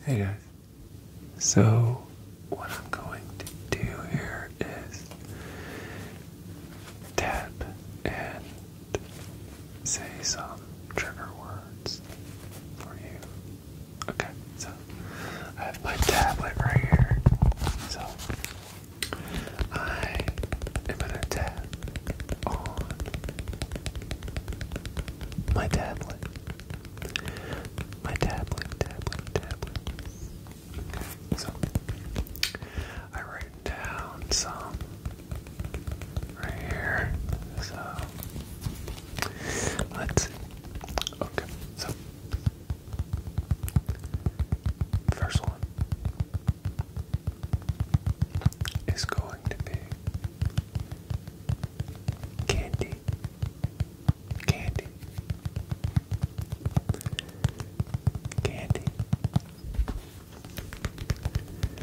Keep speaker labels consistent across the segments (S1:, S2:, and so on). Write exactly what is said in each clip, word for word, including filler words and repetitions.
S1: Hey guys. So, what I'm going to do here is tap and say some trigger words for you. Okay, so I have my tablet right here. So, I am going to tap on my tablet. My tablet, tablet, tablet. Okay, so I write down some right here. So let's see. Okay, so first one is going to be candy. Candy. Candy.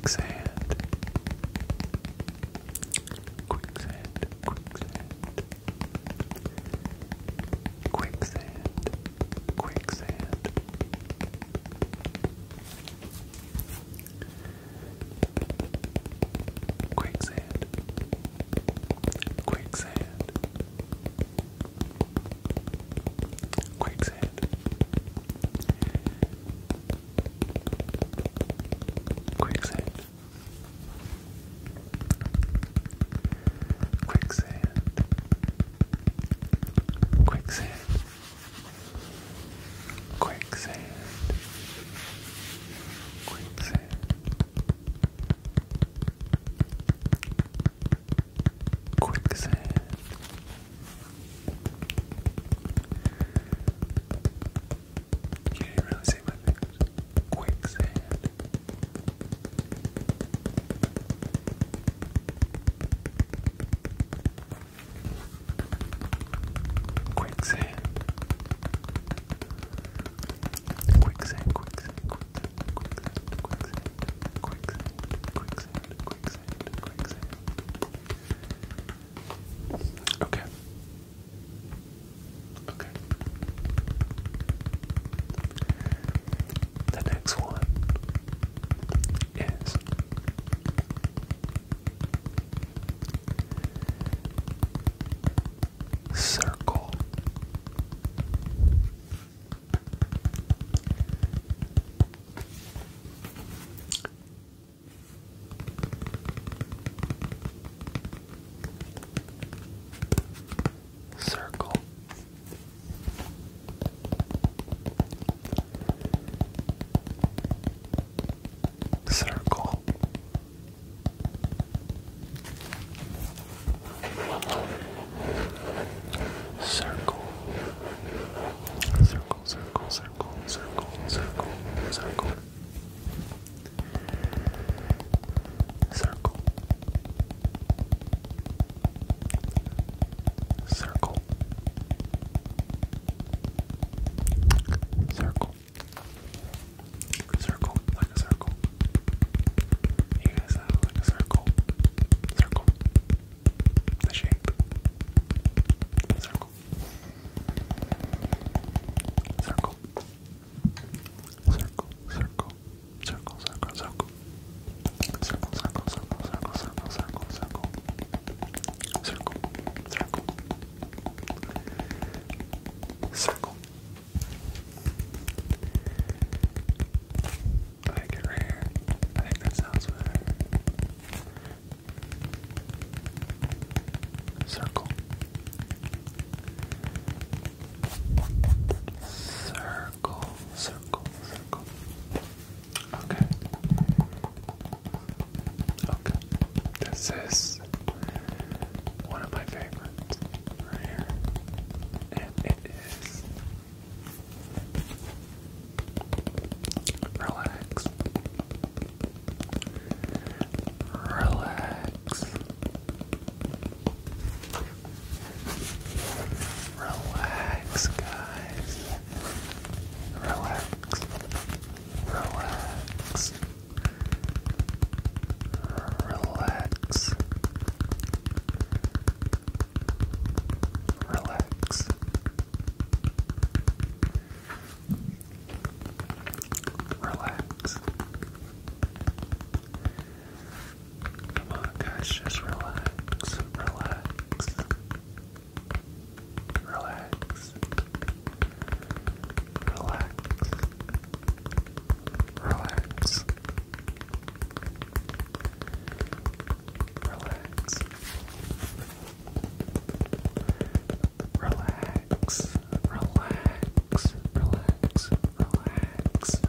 S1: quicksand, quicksand, quicksand, quicksand, quicksand, quicksand, quicksand, quicksand, quicksand, quicksand, quicksand, quicksand, quicksand, quicksand. You didn't really see my fingers. Quicksand. Quicksand. Quicksand, quicksand, quicksand, quicksand, quicksand, quicksand, quicksand, quicksand. Okay. Okay. The next one is circle. Circle. Circle. Circle. Circle, circle, circle, circle, circle, circle. Circle. Circle. Circle. Circle, like a circle. You guys have like a circle. Circle. The shape. Circle. Circle. Circle, circle, circle, circle, circle. Circle, circle, circle, circle, circle, circle, circle. Circle, circle. Circle. I think it right here. I think that sounds better. Circle. Circle, circle, circle. Okay. Okay. This is one of my favorites right here. And it is relax. Relax. Relax, guys. Relax. Relax. Relax. Relax. Relax. Come on, guys, just relax. Relax. Relax. Relax. Relax. Relax. Relax. Relax. Relax. Relax.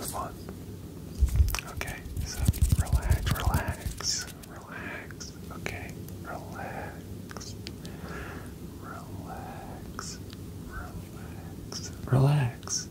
S1: move on. Okay, so relax, relax, relax. Okay, relax, relax, relax, relax.